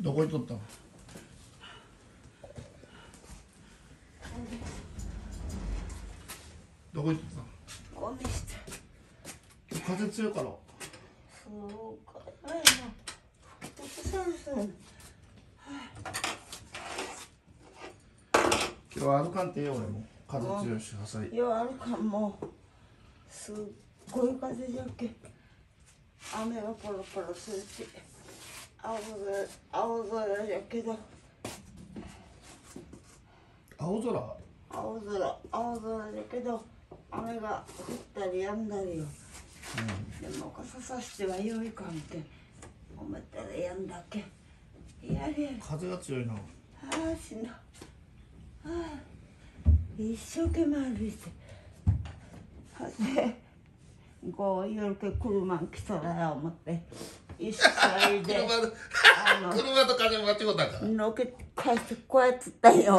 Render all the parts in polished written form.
どこ行っとったの？どこ行っとったの？ ゴミして。 風強いから。 そうか。ないな。そう。 今日歩かんてええ俺も。風強いし、朝い。 いや、歩かんもう。すっごい風じゃっけ。雨がポロポロするし。青空じゃけど。 青空。 青空だけど雨が降ったり止んだりよ、でも傘さしてはよいかんって思ったらやんだけやれ風が強いな。 ああしんど一生懸命歩いてでこう夜け車来たらや思って一歳で車と風間違ったかのけ返してこうやってたよ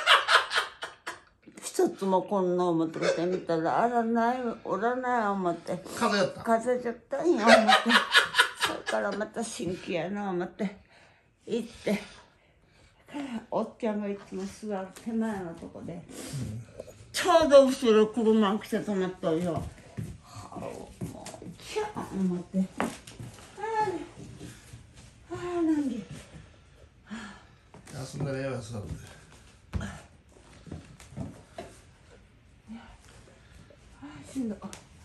一つもこんな思っててみたらおらない思って風やった。 風じゃったんや思ってそれからまた新規やな思って行っておっちゃんがいつも座る手前のとこで、ちょうど後ろ車来て止まったよ。もうキャー思ってなんで休んだらええわ休んだって。 しんど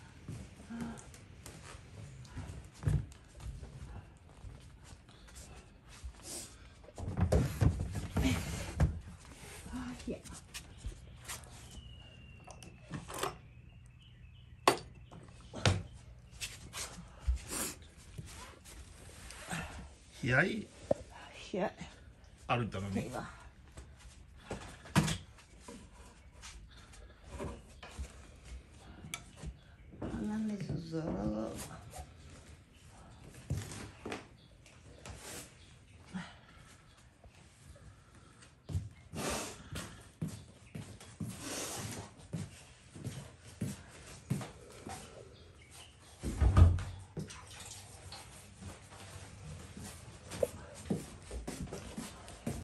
いや冷やいい歩いたのに。 や鼻水ずらが